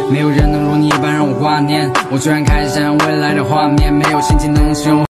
没有人能如你一般让我挂念。我居然开始想象未来的画面，没有心情能形容。